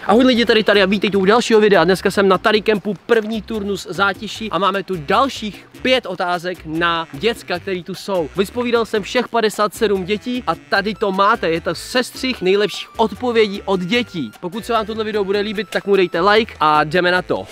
Ahoj lidi, tady a vítejte u dalšího videa. Dneska jsem na Tady Kempu, první turnus zátiší a máme tu dalších 5 otázek na děcka, který tu jsou. Vyspovídal jsem všech 57 dětí a tady to máte, je to sestřih nejlepších odpovědí od dětí. Pokud se vám tohle video bude líbit, tak mu dejte like a jdeme na to.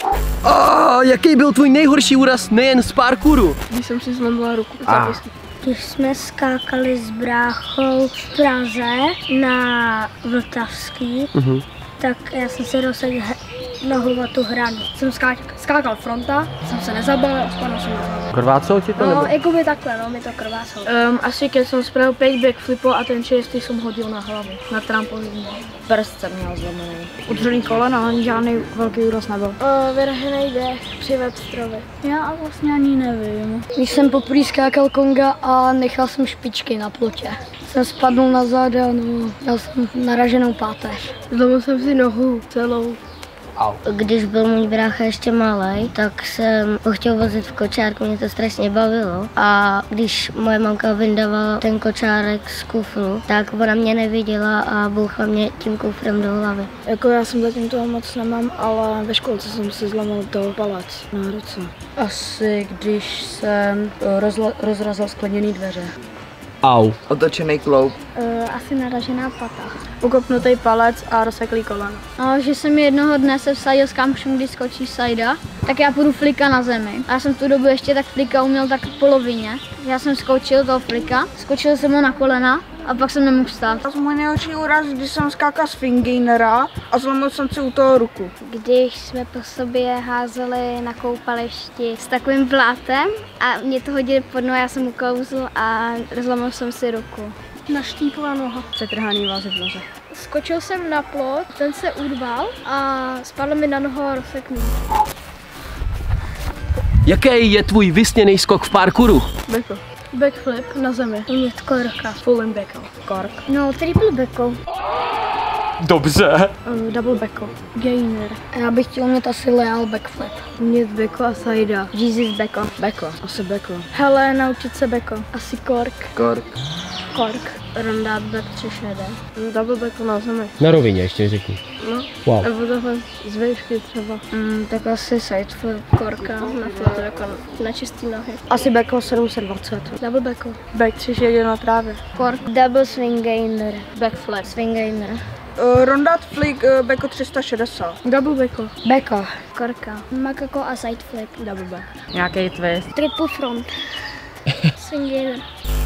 Jaký byl tvůj nejhorší úraz nejen z parkouru? Když jsem si zlomila ruku. Když jsme skákali s bráchou v Praze na Vltavský, tak já jsem si rozsekl nohu na tu hranu. Jsem skákal fronta, jsem se nezabal a spadl jsem na hlavu. Krvácelo ti to? No, jakoby takhle, no, mi to krvácelo. Asi když jsem spravil 5 backflipů a ten 6. jsem hodil na hlavu, na trampolínu. Prst jsem měl zlomený. Udřený koleno, ani žádný velký úraz nebyl. Vyražený dech při webstrovi. Já vlastně ani nevím. Když jsem poprvé skákal konga a nechal jsem špičky na plotě. Jsem spadl na záda, no, měl jsem naraženou páteř. Zlomil jsem si nohu celou. Když byl můj brácha ještě malý, tak jsem ho chtěl vozit v kočárku, mě to strašně bavilo. A když moje mamka vyndavala ten kočárek z kufru, tak ona mě neviděla a bouchla mě tím kufrem do hlavy. Jako já jsem zatím toho moc nemám, ale ve školce jsem si zlomil toho palec na ruce. Asi když jsem rozrazil skleněné dveře. Au. Otočený kloub. Asi naražená pata. Ukopnutý palec a rozseklý koleno. No, že jsem jednoho dne se vsadil s kámošem, když skočí sajda, tak já půjdu flika na zemi. A já jsem tu dobu ještě tak flika uměl tak v polovině. Já jsem skočil toho flika, skočil jsem ho na kolena a pak jsem nemohl vstát. Můj nejhorší úraz, když jsem skákal z fingainera a zlomil jsem si u toho ruku. Když jsme po sobě házeli na koupališti s takovým blátem a mě to hodili pod nohu, já jsem uklouzl a rozlomil jsem si ruku. Naštípla noha. Přetrhaný vázy v noze. Skočil jsem na plot, ten se urval a spadl mi na nohu a rozseknul. Jaký je tvůj vysněný skok v parkouru? Beko. Backflip na zemi. Umět korka. Full beko. Kork. No, triple beko. Dobře. Double beko. Gainer. Já bych chtěl umět asi leal backflip. Umět beko a sajda. Jesus beko. Beko. Asi beko. Hele, naučit se beko. Asi kork. Kork. Kork. Rondát back 3 šede. Double beko na zemi. Na rovině ještě řekni. No. Wow. Nebo takhle z výšky třeba. Tak asi side flip. Korka na flip, jako na čistý nohy. Asi beko 720. Double beko. Back 3 šede na trávě. Kork. Double swing gainer. Backflip. Swing gainer. Rondát flick beko 360. Double beko. Beko. Korka. Makako a side flip. Double back. Nějaký twist. Triple front. Swing gainer.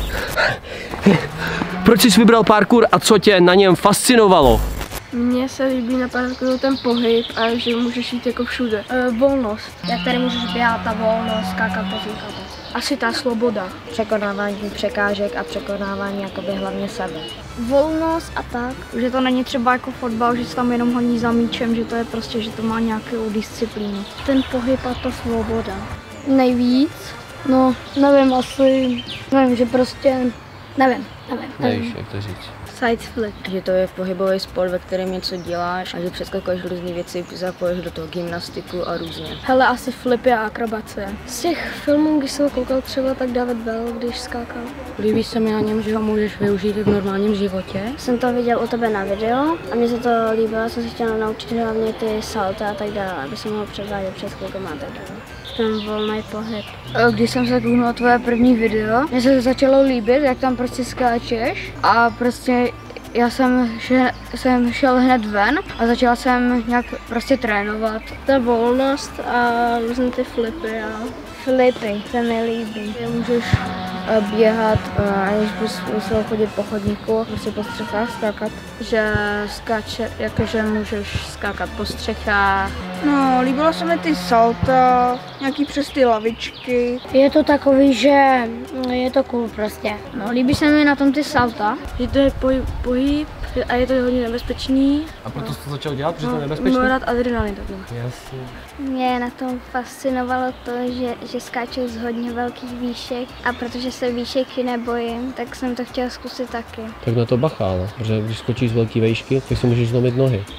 Proč jsi vybral parkour a co tě na něm fascinovalo? Mně se líbí na parkouru ten pohyb a že můžeš jít jako všude. Volnost. Jak tady můžeš běhat a volnost, skákat po zíkatu. Asi ta svoboda. Překonávání překážek a překonávání jakoby hlavně sebe. Volnost a tak. Že to není třeba jako fotbal, že se tam jenom honí za míčem, že to je prostě, že to má nějakou disciplínu. Ten pohyb a ta svoboda. Nejvíc? No, nevím, asi, nevím, že prostě, nevím. Nevíš, jak to říct. Side flip. Že to je pohybový sport, ve kterém něco děláš a že přeskakuješ různé věci, zapoješ do toho gymnastiku a různě. Hele, asi flipy a akrobace. Z těch filmů, když jsem koukal třeba, tak David Bell, když skákal. Líbí se mi na něm, že ho můžeš využít v normálním životě. Jsem to viděl u tebe na video a mně se to líbilo, jsem se chtěla naučit hlavně ty salty a tak dále, aby jsem mohl předvádět před klukama a tak dále. Ten volný pohyb. Když jsem se kouknul na tvoje první video, mně se začalo líbit, jak tam prostě skáčeš a prostě já jsem šel hned ven a začala jsem nějak prostě trénovat. Ta volnost a různé ty flipy a flipy, se mi líbí. Můžeš běhat, aniž bys musel chodit po chodníku, prostě po střechách skákat. Že skáče, jakože můžeš skákat po střechách. No, líbilo se mi ty salta, nějaký přes ty lavičky. Je to takový, že je to cool prostě. No, líbí se mi na tom ty salta, že to je pohyb a je to hodně nebezpečný. A proto jsi to začal dělat, protože to je nebezpečné? Mám rád adrenalin takhle. Jasně. Mě na tom fascinovalo to, že skáču z hodně velkých výšek a protože se výšek nebojím, tak jsem to chtěla zkusit taky. Tak na to bacha, ale, protože když skočíš z velké výšky, tak si můžeš zlomit nohy.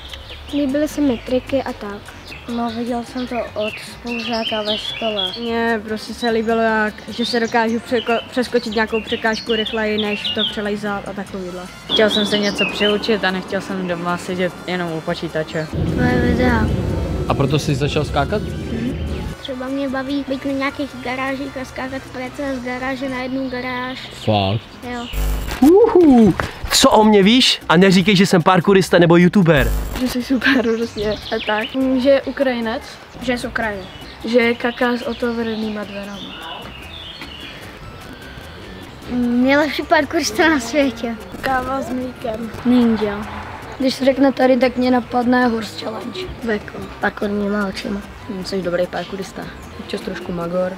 Líbily se mi triky a tak. No, viděl jsem to od spolužáka ve škole. Mně prostě se líbilo, že se dokážu přeskočit nějakou překážku rychleji, než to přelejzat a takovýhle. Chtěl jsem se něco přiučit a nechtěl jsem doma sedět jenom u počítače. Tvoje videa. A proto jsi začal skákat? Třeba mě baví být na nějakých garážích a skákat prece z garáže na jednu garáž. Fakt. Jo. Co o mě víš? A neříkej, že jsem parkourista nebo youtuber. Že jsi super, prostě. A tak. Že je Ukrajinec. Že je z Ukrajiny. Že kaká s otevřenýma dverama. Nejlepší parkourista na světě. Káva s mlíkem. Ninja. Když se řekne tady, tak mě napadne Horse Challenge. Veko. Parkourníma očima. Jsi dobrý parkourista. Občas trošku magor.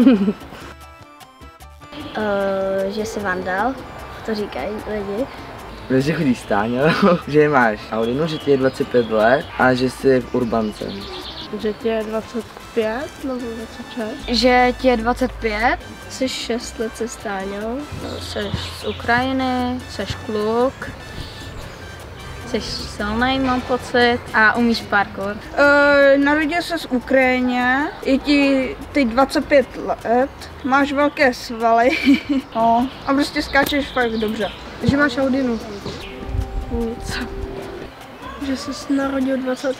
Že jsi vandal, to říkají lidi. Že chodíš stáně, že máš Audinu, že ti je 25 let a že jsi v Urbance. Že ti je 25 nebo 26. Že ti je 25, jsi 6 let se Stáňou. Jsi z Ukrajiny, jsi kluk. Jsi silnej, mám pocit, a umíš parkour. Narodil se v Ukrajině, je ti teď 25 let, máš velké svaly no, a prostě skáčeš fakt dobře. Že máš Audinu. Nic. Že jsi narodil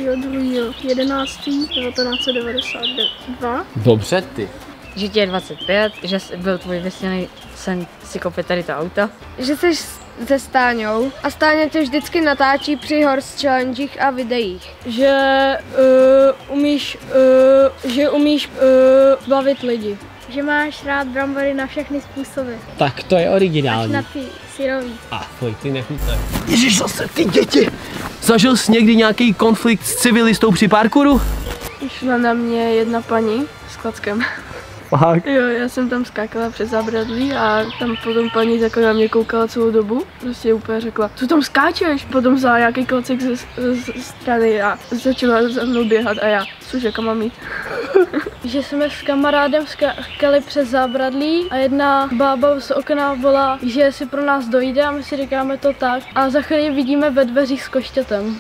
22.11.1992. Dobře ty. Že ti je 25, že byl tvůj vysněný sen si koupit tady to auto. Že jsi se Stáňou a Stáňa tě vždycky natáčí při Horse Challengech a videích. Že umíš bavit lidi. Že máš rád brambory na všechny způsoby. Tak to je originální. Na ty syrový. A fuj, ty nechutné. Ježíš, zase ty děti! Zažil jsi někdy nějaký konflikt s civilistou při parkouru? Šla na mě jedna paní s klackem. Fakt? Jo, já jsem tam skákala přes zábradlí a tam potom paní takhle na mě koukala celou dobu. Prostě úplně řekla, co tam skáčeš? Potom vzala nějaký klacek ze strany a začala za mnou běhat a já, cože, kam mám jít? Že jsme s kamarádem skákali přes zábradlí a jedna bába z okna volá, že si pro nás dojde a my si říkáme to tak a za chvíli vidíme ve dveřích s koštětem.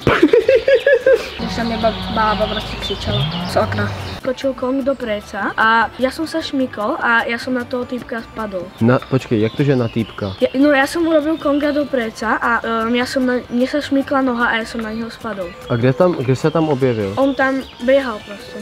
Že se mě bába prostě křičela z okna. Skočil Kong do prece a já jsem se šmykl a já jsem na toho týpka spadl. Počkej, jak to, že na týpka? Já jsem urobil Konga do prece a mě se šmykla noha a já jsem na něho spadl. A kde se tam objevil? On tam běhal prostě.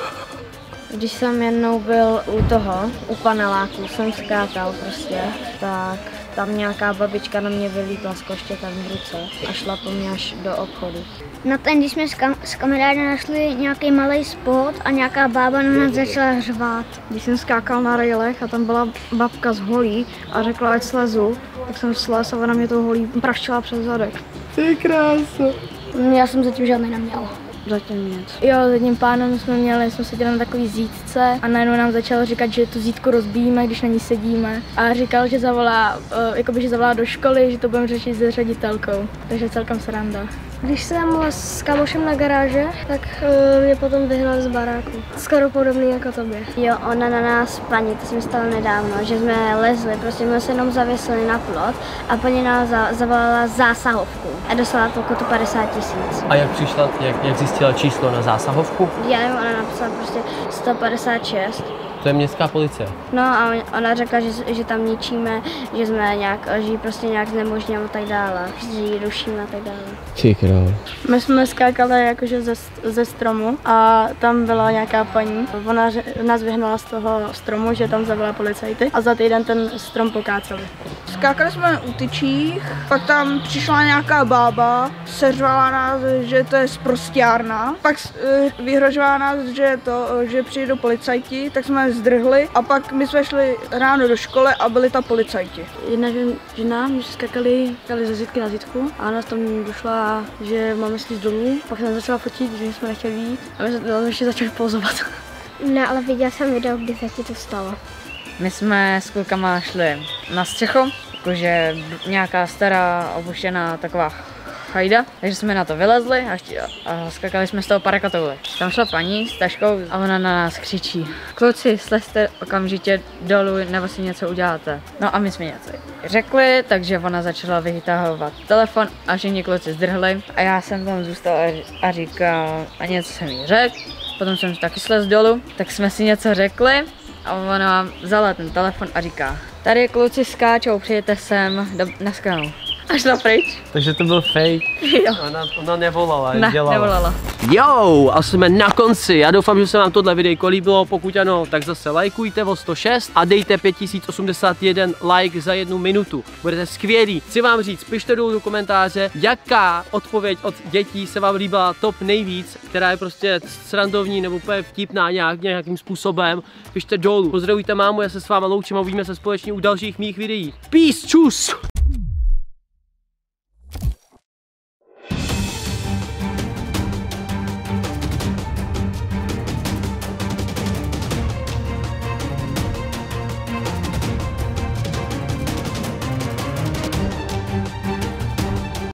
Když jsem jednou byl u paneláku, jsem skákal prostě, tak tam nějaká babička na mě vylítla s koštětem v ruce a šla po mě až do obchodu. No ten, když jsme s kamarádem našli nějaký malý spot a nějaká bába na nás začala řvát. Když jsem skákal na railech a tam byla babka z holí a řekla, ať slezu, tak jsem slez a ona mě tou holí praštila přes zadek. Ty kráso. Já jsem zatím žádný neměl. Zatím nic. Jo, s jedním pánem jsme seděli na takový zítce a najednou nám začal říkat, že tu zítku rozbíjíme, když na ní sedíme. A říkal, že zavolá do školy, že to budeme řešit s ředitelkou. Takže celkem sranda. Když jsem s kamošem na garáže, tak mě potom vyhnal z baráku. Skoro podobný jako tobě. Jo, ona na nás, paní, to se mi stalo nedávno, že jsme lezli, prostě jsme se jenom zavěsili na plot a paní nás zavolala zásahovku a dostala pokutu 50 000. A jak přišla, jak zjistila číslo na zásahovku? Já nevím, ona napsala prostě 156. To je městská policie. No a ona řekla, že tam ničíme, že jsme že ji prostě nějak znemožňujeme a tak dále, že ji rušíme a tak dále. Ty král. My jsme skákali jakože ze stromu a tam byla nějaká paní. Ona nás vyhnala z toho stromu, že tam zavolala policajty a za týden ten strom pokáceli. Skákali jsme u tyčích, pak tam přišla nějaká bába, seřvala nás, že to je sprosťárna, pak vyhrožovala nás, že přijdou policajti, tak jsme zdrhli a pak my jsme šli ráno do školy a byli tam policajti. Jedna žena, my skákali ze zítky na zítku a nás tam došla, že máme slízt dolů, pak jsem začala fotit, že jsme nechtěli jít a my jsme ještě začali pozovat. Ne, ale viděl jsem video, kdy se ti to stalo. My jsme s klukama šli na střechu, jakože nějaká stará opuštěná taková chajda, takže jsme na to vylezli a skakali jsme z toho parakatoule. Tam šla paní s taškou a ona na nás křičí: kluci, slezte okamžitě dolů, nebo si něco uděláte. No a my jsme něco řekli, takže ona začala vytahovat telefon a všichni kluci zdrhli a já jsem tam zůstal a říkal, a něco jsem jí řekl. Potom jsem taky slez dolů, tak jsme si něco řekli a ona vzala ten telefon a říká: tady kluci skáčou, přijďte sem na skalu. A šla pryč. Takže to byl fake. Jo. Ona nevolala, Ne, nevolala. Jo, a jsme na konci. Já doufám, že se vám tohle videjko líbilo. Pokud ano, tak zase lajkujte o 106 a dejte 5081 like za 1 minutu. Budete skvělí. Chci vám říct, pište dolů do komentáře, jaká odpověď od dětí se vám líbila top nejvíc, která je prostě srandovní nebo úplně vtipná nějakým způsobem. Pište dolů. Pozdravujte mámu, já se s váma loučím a uvidíme se společně u dalších mých videí. Peace, čus!